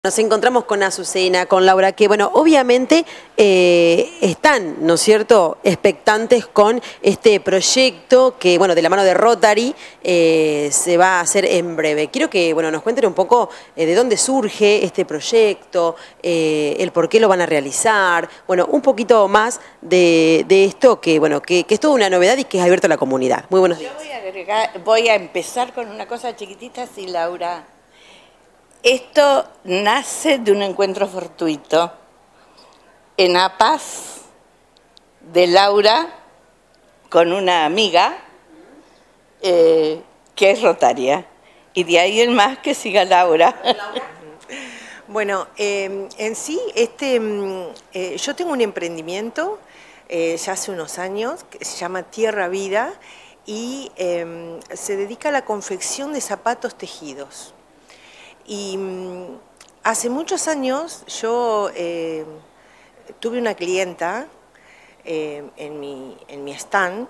Nos encontramos con Azucena, con Laura, que bueno, obviamente están, ¿no es cierto?, expectantes con este proyecto que, bueno, de la mano de Rotary se va a hacer en breve. Quiero que, bueno, nos cuenten un poco de dónde surge este proyecto, el por qué lo van a realizar, bueno, un poquito más de esto que, bueno, que es toda una novedad y que es abierto a la comunidad. Muy buenos días. Voy a empezar con una cosa chiquitita, sí, Laura. Esto nace de un encuentro fortuito en La Paz de Laura con una amiga que es rotaria. Y de ahí en más que siga Laura. Bueno, en sí, yo tengo un emprendimiento ya hace unos años que se llama Tierra Vida y se dedica a la confección de zapatos tejidos. Y hace muchos años yo tuve una clienta en mi stand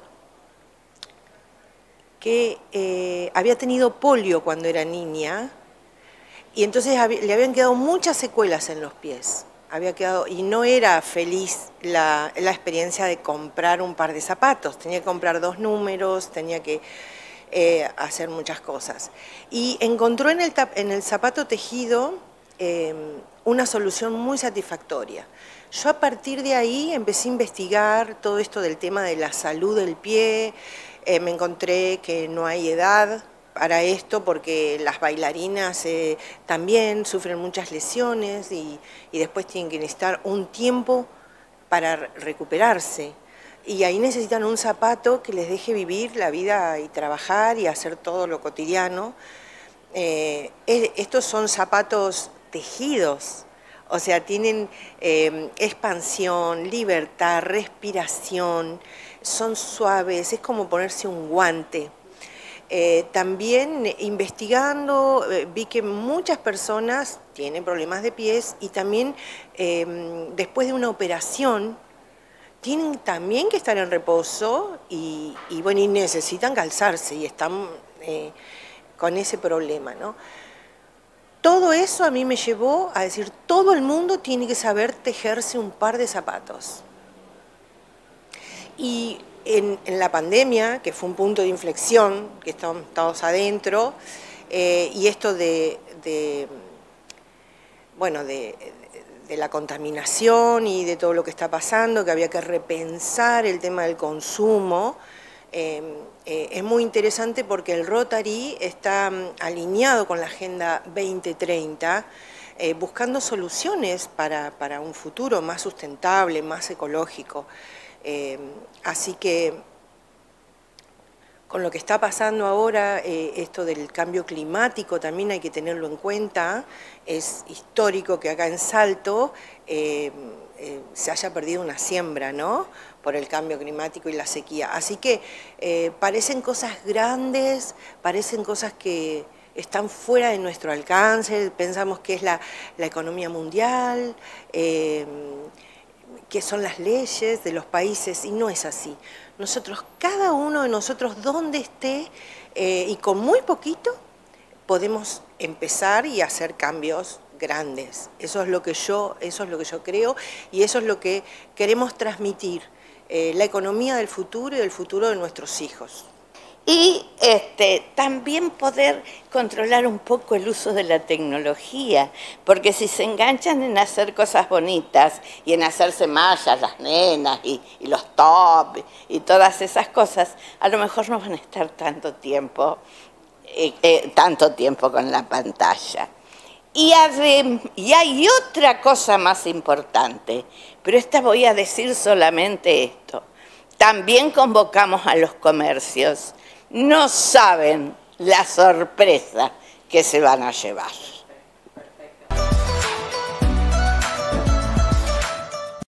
que había tenido polio cuando era niña y entonces le habían quedado muchas secuelas en los pies. Y no era feliz la experiencia de comprar un par de zapatos. Tenía que comprar 2 números, tenía que hacer muchas cosas. Y encontró en el zapato tejido una solución muy satisfactoria. Yo a partir de ahí empecé a investigar todo esto del tema de la salud del pie. Me encontré que no hay edad para esto porque las bailarinas también sufren muchas lesiones y después tienen que necesitar un tiempo para recuperarse. Y ahí necesitan un zapato que les deje vivir la vida y trabajar y hacer todo lo cotidiano. Estos son zapatos tejidos, o sea, tienen expansión, libertad, respiración, son suaves, es como ponerse un guante. También investigando vi que muchas personas tienen problemas de pies y también después de una operación tienen también que estar en reposo y necesitan calzarse y están con ese problema, ¿no? Todo eso a mí me llevó a decir, todo el mundo tiene que saber tejerse un par de zapatos. Y en la pandemia, que fue un punto de inflexión, que estamos todos adentro, y esto de la contaminación y de todo lo que está pasando, que había que repensar el tema del consumo, es muy interesante porque el Rotary está alineado con la Agenda 2030, buscando soluciones para un futuro más sustentable, más ecológico. Así que con lo que está pasando ahora, esto del cambio climático también hay que tenerlo en cuenta. Es histórico que acá en Salto se haya perdido una siembra, ¿no?, por el cambio climático y la sequía. Así que parecen cosas grandes, parecen cosas que están fuera de nuestro alcance, pensamos que es la economía mundial, que son las leyes de los países, y no es así. Nosotros, cada uno de nosotros, donde esté, y con muy poquito, podemos empezar y hacer cambios grandes. Eso es lo que yo creo y eso es lo que queremos transmitir, la economía del futuro y el futuro de nuestros hijos. Y también poder controlar un poco el uso de la tecnología, porque si se enganchan en hacer cosas bonitas y en hacerse mallas las nenas y los tops y todas esas cosas, a lo mejor no van a estar tanto tiempo con la pantalla. Y hay otra cosa más importante, pero voy a decir solamente esto. También convocamos a los comercios. No saben la sorpresa que se van a llevar.